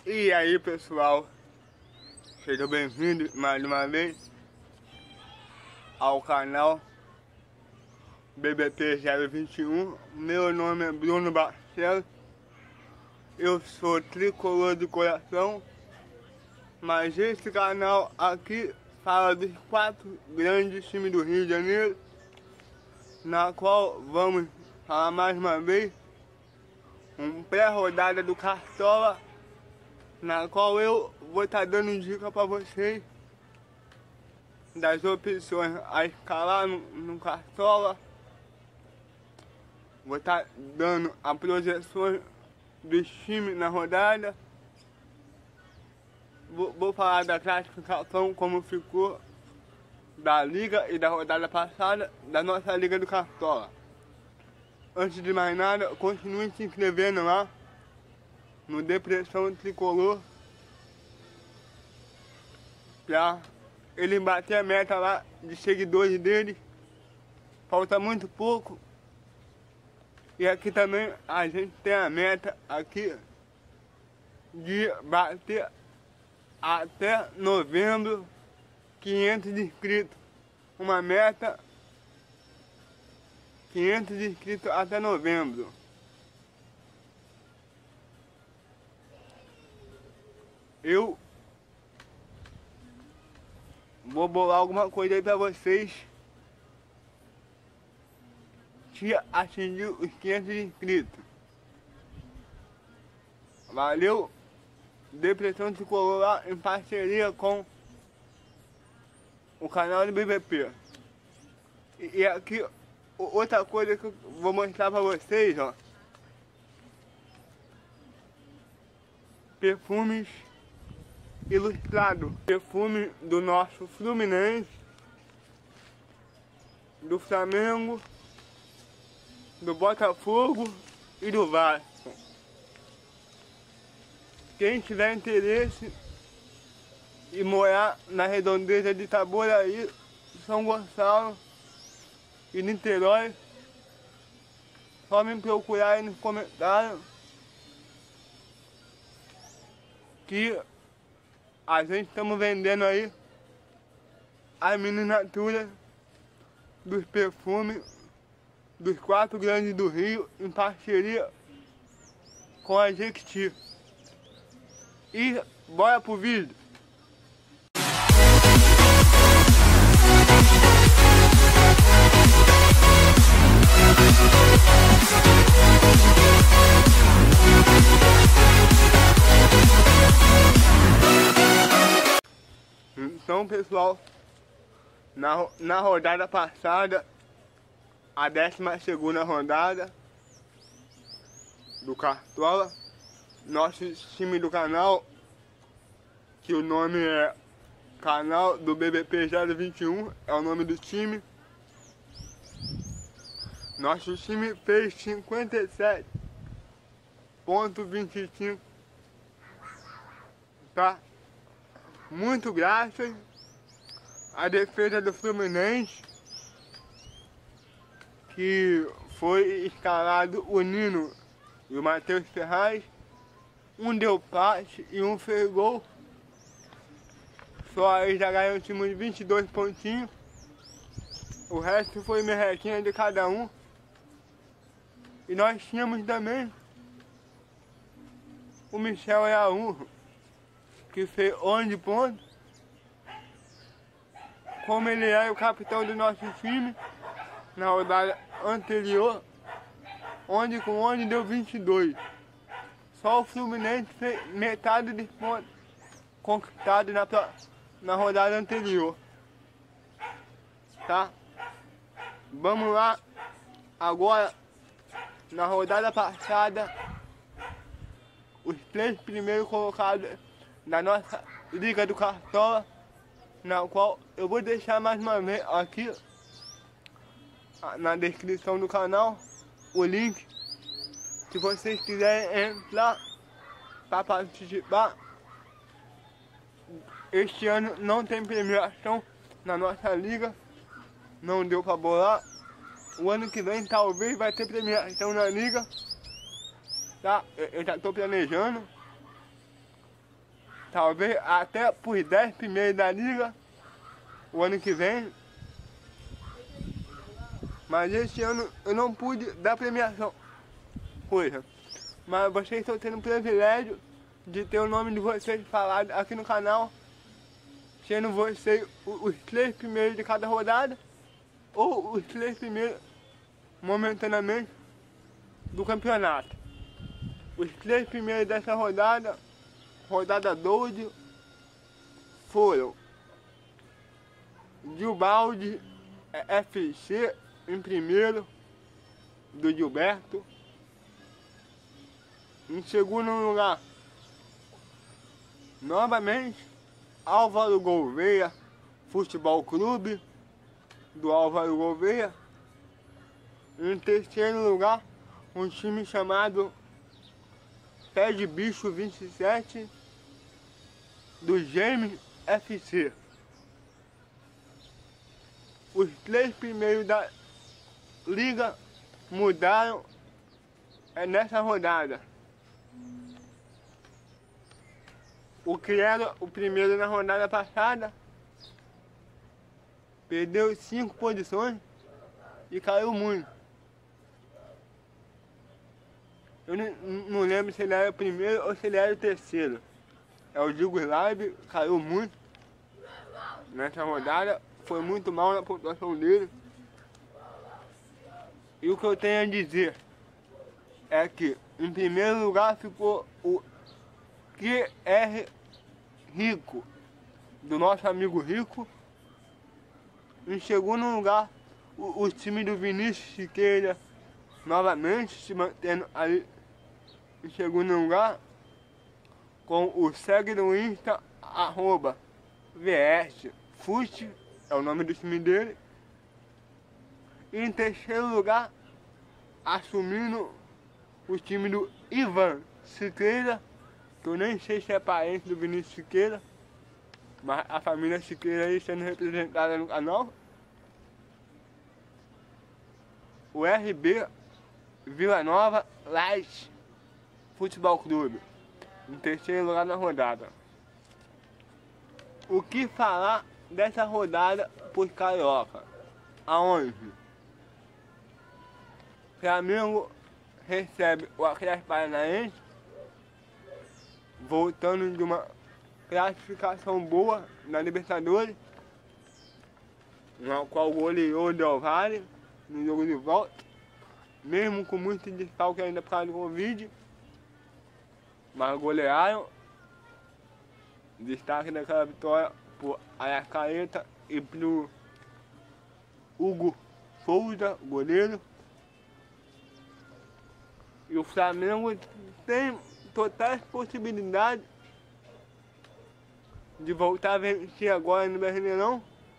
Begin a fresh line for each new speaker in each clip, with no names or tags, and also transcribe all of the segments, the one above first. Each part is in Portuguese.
E aí pessoal, sejam bem-vindos mais uma vez ao canal BBP 021. Meu nome é Bruno Barcelos, eu sou tricolor de coração, mas esse canal aqui fala dos 4 grandes times do Rio de Janeiro, na qual vamos falar mais uma vez um pré-rodada do Cartola, na qual eu vou estar dando dica para vocês das opções a escalar no Cartola. Vou estar dando a projeção dos times na rodada. Vou falar da classificação, como ficou da liga e da rodada passada da nossa liga do Cartola. Antes de mais nada, continue se inscrevendo lá no Depressão Tricolor, pra ele bater a meta lá de seguidores dele. Falta muito pouco. E aqui também a gente tem a meta aqui de bater até novembro 500 inscritos. Uma meta 500 inscritos até novembro. Eu vou bolar alguma coisa aí pra vocês se atingir os 500 inscritos. Valeu! Depressão Tricolor lá em parceria com o canal do BBP. E aqui outra coisa que eu vou mostrar pra vocês, ó. Perfumes ilustrado, perfume do nosso Fluminense, do Flamengo, do Botafogo e do Vasco. Quem tiver interesse em morar na redondeza de Itaboraí, São Gonçalo e Niterói, só me procurar aí nos comentários que a gente estamos vendendo aí a miniatura dos perfumes dos 4 grandes do Rio em parceria com a Jequiti. E bora pro vídeo. Então pessoal, na rodada passada, a 12ª rodada do Cartola, nosso time do canal, que o nome é Canal do BBP 021, é o nome do time. Nosso time fez 57,25, tá? Muito graças à defesa do Fluminense, que foi escalado o Nino e o Matheus Ferraz. Um deu passe e um fez gol. Só aí já ganhou um time de 22 pontinhos. O resto foi merrequinha de cada um. E nós tínhamos também o Michel Araújo, que fez 11 pontos. Como ele é o capitão do nosso time, na rodada anterior, onde com 11 deu 22. Só o Fluminense fez metade dos pontos conquistados na rodada anterior. Tá? Vamos lá. Agora, na rodada passada, os 3 primeiros colocados da nossa Liga do Cartola, na qual eu vou deixar mais uma vez aqui na descrição do canal o link, se vocês quiserem entrar para participar. Este ano não tem premiação na nossa liga, não deu para bolar. O ano que vem talvez vai ter premiação na liga, tá? Eu já estou planejando. talvez até por 10 primeiros da liga o ano que vem. Mas esse ano eu não pude dar premiação. Coisa. Mas vocês estão tendo o privilégio de ter o nome de vocês falado aqui no canal, sendo vocês os 3 primeiros de cada rodada, ou os 3 primeiros momentaneamente do campeonato. Os 3 primeiros dessa rodada, rodada 12, foram Gilbaldi FC em primeiro, do Gilberto. Em segundo lugar, novamente, Álvaro Gouveia Futebol Clube, do Álvaro Gouveia. Em terceiro lugar, um time chamado Pé de Bicho 27, do Gêmeos FC. Os 3 primeiros da liga mudaram nessa rodada. O que era o primeiro na rodada passada perdeu 5 posições e caiu muito. Eu não lembro se ele era o primeiro ou se ele era o terceiro. É o Jugoslávia, caiu muito nessa rodada, foi muito mal na pontuação dele. E o que eu tenho a dizer é que em primeiro lugar ficou o QR Rico, do nosso amigo Rico. Em segundo lugar, o time do Vinícius Siqueira, novamente se mantendo ali em segundo lugar, com o segue no Insta, @VSFute, é o nome do time dele. E em terceiro lugar, assumindo o time do Ivan Siqueira, que eu nem sei se é parente do Vinícius Siqueira, mas a família Siqueira aí sendo representada no canal. O RB Vila Nova Light Futebol Clube, em terceiro lugar na rodada. O que falar dessa rodada por Carioca? Aonde Flamengo recebe o Atlético Paranaense, voltando de uma classificação boa na Libertadores, na qual goleou o Del Valle no jogo de volta, mesmo com muito desfalque ainda por causa do Covid, mas golearam. Destaque daquela vitória por Arrascaeta e pro Hugo Souza, goleiro. E o Flamengo tem totais possibilidades de voltar a vencer agora no Brasileirão,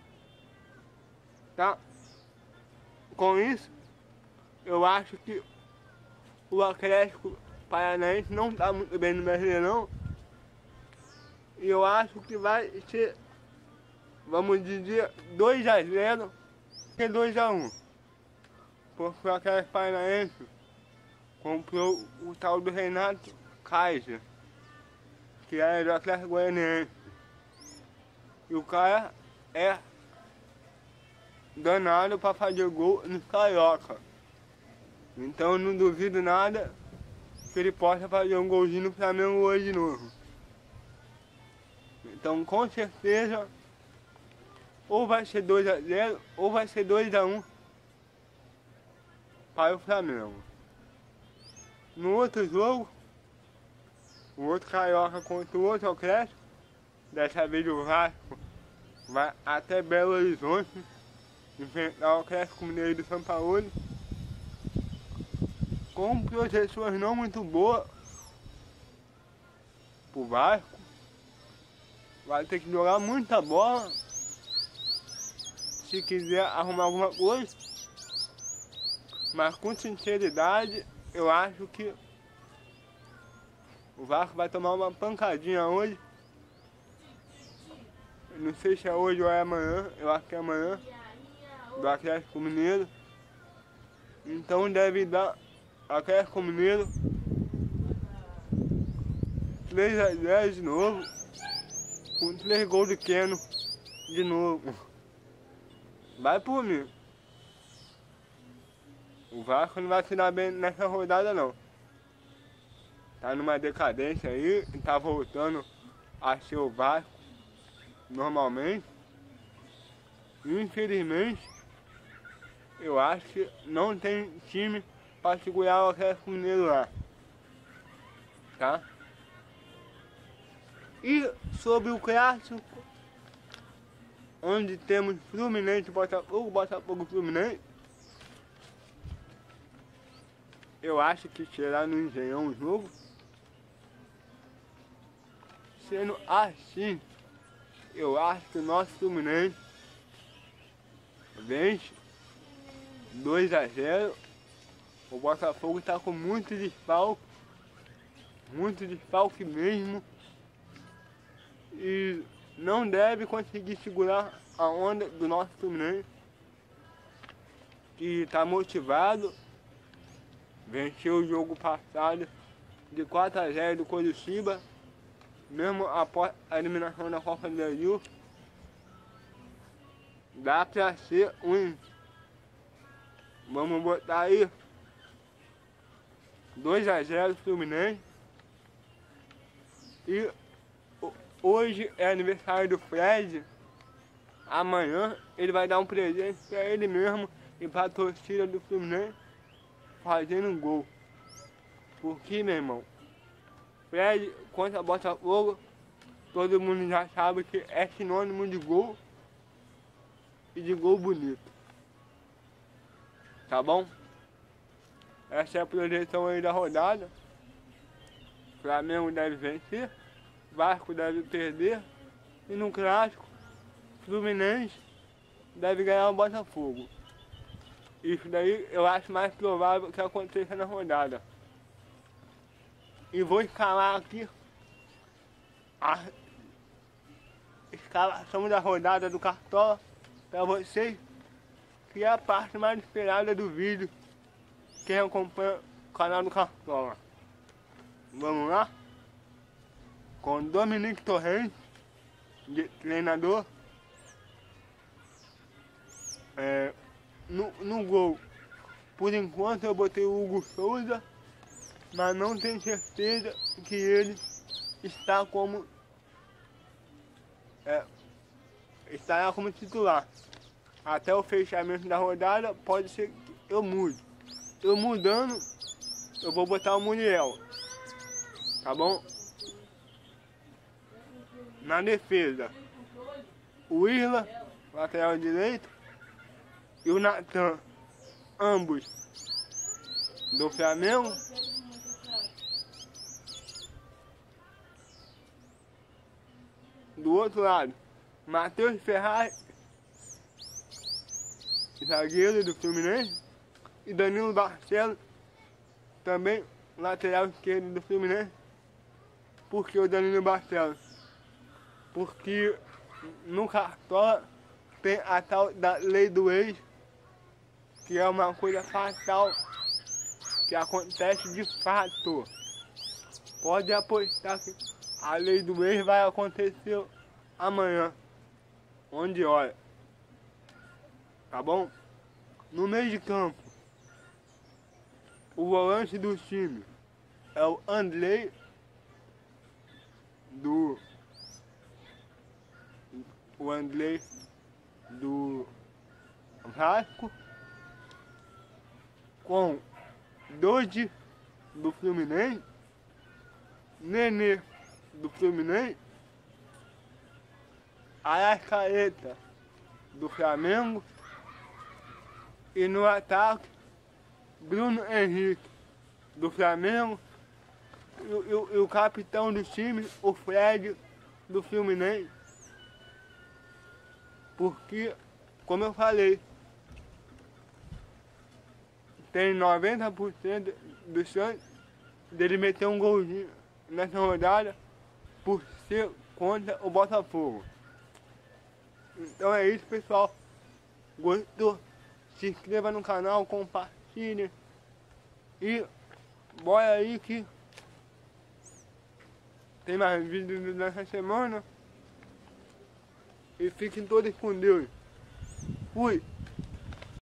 tá? Com isso, eu acho que o Atlético Paranaense não está muito bem no Brasileirão. E eu acho que vai ser, vamos dizer, 2-0 e 2-1. Porque o Atlético Paranaense comprou o tal do Renato Kaiser, que era do Atlético Goianiense. E o cara é danado para fazer gol no Carioca. Então eu não duvido nada que ele possa fazer um golzinho no Flamengo hoje de novo. Então com certeza ou vai ser 2-0 ou vai ser 2-1 para o Flamengo. No outro jogo, o outro Carioca contra o outro Atlético, dessa vez o Vasco vai até Belo Horizonte enfrentar o Atlético Mineiro do São Paulo, com projeções não muito boas pro Vasco. Vai ter que jogar muita bola se quiser arrumar alguma coisa, mas com sinceridade eu acho que o Vasco vai tomar uma pancadinha hoje. Não sei se é hoje ou é amanhã, eu acho que é amanhã, do Atlético Mineiro. Então deve dar Atlético Mineiro 3-0 de novo. Com 3 gols de Keno de novo. Vai por mim. O Vasco não vai se dar bem nessa rodada não. Tá numa decadência aí, tá voltando a ser o Vasco normalmente. Infelizmente, eu acho que não tem time para segurar o Atlético Mineiro lá. Tá? E sobre o clássico, onde temos Fluminense, Botafogo, Fluminense, eu acho que será no Engenhão o jogo. Sendo assim, eu acho que o nosso Fluminense vence 2-0. O Botafogo está com muito desfalque mesmo. E não deve conseguir segurar a onda do nosso Fluminense, que está motivado. Venceu o jogo passado de 4-0 do Coritiba, mesmo após a eliminação da Copa do Brasil. Dá pra ser um. Vamos botar aí 2-0 Fluminense. E hoje é aniversário do Fred. Amanhã ele vai dar um presente pra ele mesmo e pra torcida do Fluminense, fazendo um gol. Porque, meu irmão, Fred contra Botafogo, todo mundo já sabe que é sinônimo de gol e de gol bonito. Tá bom? Essa é a projeção aí da rodada. Flamengo deve vencer, Vasco deve perder e no clássico, Fluminense deve ganhar o Botafogo. Isso daí eu acho mais provável que aconteça na rodada. E vou escalar aqui a escalação da rodada do Cartola para vocês, que é a parte mais esperada do vídeo, quem acompanha o canal do Cartola. Vamos lá? Com Dominique Torrent de treinador. No gol, por enquanto eu botei o Hugo Souza, mas não tenho certeza que ele está estará como titular. Até o fechamento da rodada pode ser que eu mude. Eu mudando, eu vou botar o Muriel, tá bom? Na defesa, o Isla, lateral direito, e o Natan, ambos do Flamengo. Do outro lado, Matheus Ferraz, zagueiro do Fluminense, e Danilo Barcelos, também lateral esquerdo do Fluminense. Por que o Danilo Barcelos? Porque no Cartola tem a tal da lei do ex, que é uma coisa fatal, que acontece de fato. Pode apostar que a lei do ex vai acontecer amanhã, onde olha. Tá bom? No meio de campo, o volante do time é o Andrei do Vasco, com Dodi do Fluminense, Nenê do Fluminense, Arrascaeta do Flamengo, e no ataque, Bruno Henrique do Flamengo e o capitão do time, o Fred do Fluminense. Porque, como eu falei, tem 90% do chance dele meter um golzinho nessa rodada por ser contra o Botafogo. Então é isso, pessoal. Gostou? Se inscreva no canal, compartilhe e bora aí que Tem mais vídeos nessa semana. E fiquem todos com Deus. Fui.